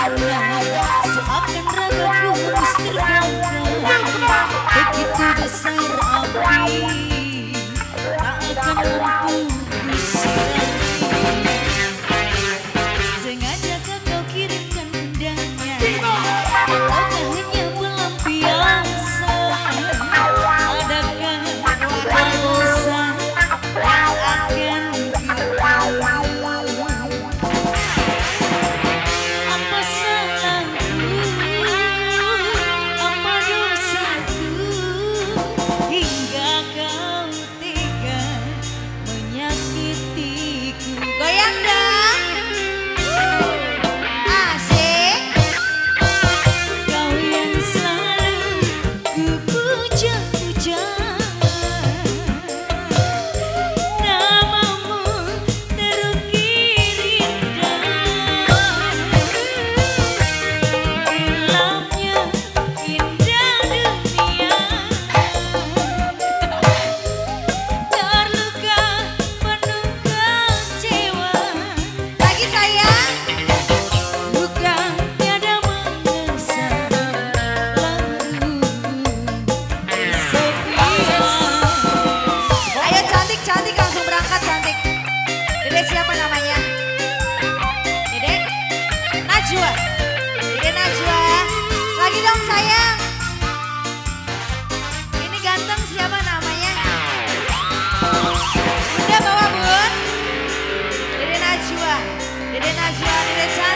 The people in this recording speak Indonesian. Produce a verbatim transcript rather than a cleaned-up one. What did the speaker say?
Seakan ragaku harus terbakar, begitu besar api tak akan mampu kusirami. Sengaja kau kirimkan indahnya, ataukah hanya pelampiasan? Adakah balasan yang akan apa salahku, apa dosaku, hingga kau tega menyakitiku. Goyang dong, asik. Kau yang selalu ku puja-puja, namamu terukir indah. Gelapnya indah dunia, terluka penuh kecewa. Lagi sayang, bukan tiada mengesan lalu kesepian. Ayo cantik-cantik langsung berangkat cantik. Dede siapa namanya? Dede Najwa. Dede Najwa. Lagi dong sayang. Ini ganteng siapa namanya? Bunda bawa bun. Dede Najwa. Dede Najwa, Dede cantik.